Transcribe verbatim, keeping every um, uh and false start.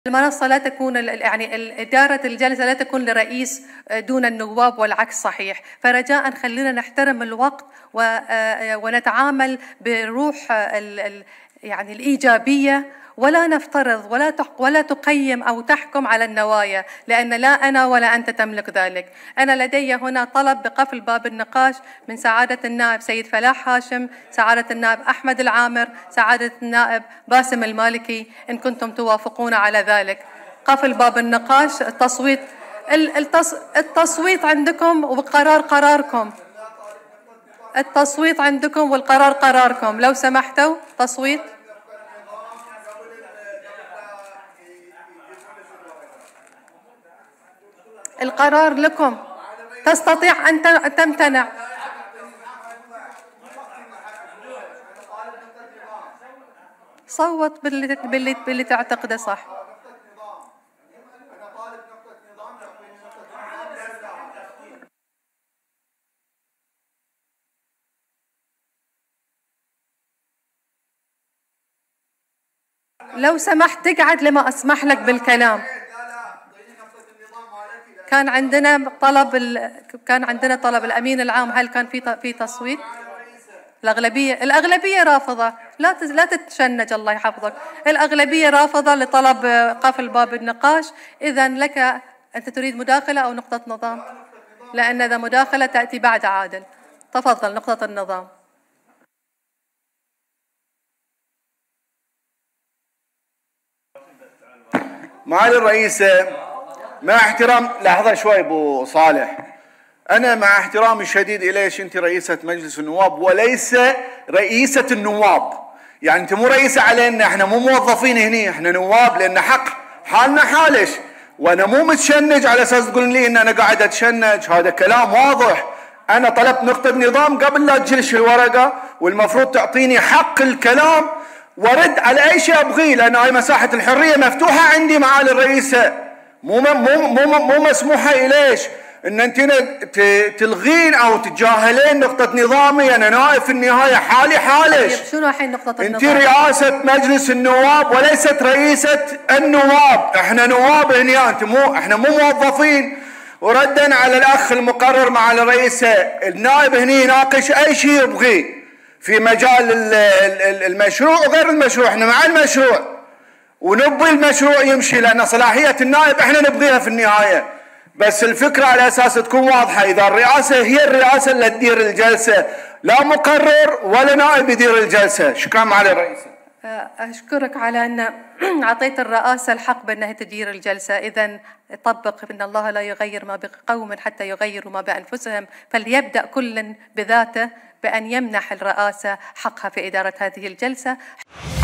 المنصة لا تكون يعني إدارة الجلسة لا تكون لرئيس دون النواب والعكس صحيح، فرجاء خلينا نحترم الوقت ونتعامل بروح يعني الإيجابية، ولا نفترض ولا ولا تقيم أو تحكم على النوايا، لأن لا أنا ولا أنت تملك ذلك. أنا لدي هنا طلب بقفل باب النقاش من سعادة النائب سيد فلاح هاشم، سعادة النائب أحمد العامر، سعادة النائب باسم المالكي، إن كنتم توافقون على ذلك. قفل باب النقاش، التصويت التصويت عندكم والقرار قراركم. التصويت عندكم والقرار قراركم. لو سمحتوا تصويت. القرار لكم، تستطيع أن تمتنع. صوت باللي باللي باللي تعتقده صح. لو سمحت تقعد لما أسمح لك بالكلام. كان عندنا طلب ال... كان عندنا طلب الأمين العام، هل كان في في تصويت؟ الأغلبية الأغلبية رافضة، لا لا تتشنج الله يحفظك. الأغلبية رافضة لطلب قفل باب النقاش. إذا لك أنت تريد مداخلة أو نقطة نظام؟ لأن إذا مداخلة تأتي بعد عادل. تفضل نقطة النظام. معالي الرئيسة، مع احترام، لحظة شوي ابو صالح، انا مع احترامي الشديد اليش انت رئيسة مجلس النواب وليس رئيسة النواب، يعني انت مو رئيسة علينا، احنا مو موظفين هني، احنا نواب لان حق حالنا حالش، وانا مو متشنج على اساس تقولن لي ان انا قاعد اتشنج، هذا كلام واضح. انا طلبت نقطة نظام قبل لا تجلش الورقة، والمفروض تعطيني حق الكلام ورد على اي شيء ابغيه، لان هاي مساحة الحرية مفتوحة عندي معالي الرئيسة. مو مو مو مو مسموحه اليش ان انت تلغين او تتجاهلين نقطه نظامي. انا نائب في النهايه، حالي حالش. طيب شنو الحين نقطه النظام؟ انت رئاسه مجلس النواب وليست رئيسه النواب، احنا نواب هنا، انت مو، احنا مو موظفين. وردا على الاخ المقرر مع الرئيسه، النائب هنا يناقش اي شيء يبغيه في مجال المشروع وغير المشروع، احنا مع المشروع ونبغي المشروع يمشي، لأن صلاحية النائب احنا نبغيها في النهاية، بس الفكرة على أساس تكون واضحة. إذا الرئاسة هي الرئاسة اللي تدير الجلسة، لا مقرر ولا نائب يدير الجلسة. شكرا معالي الرئيس. أشكرك على أن أعطيت الرئاسة الحق بأنها تدير الجلسة. إذن طبق إن الله لا يغير ما بقوم حتى يغيروا ما بأنفسهم، فليبدأ كل بذاته بأن يمنح الرئاسة حقها في إدارة هذه الجلسة.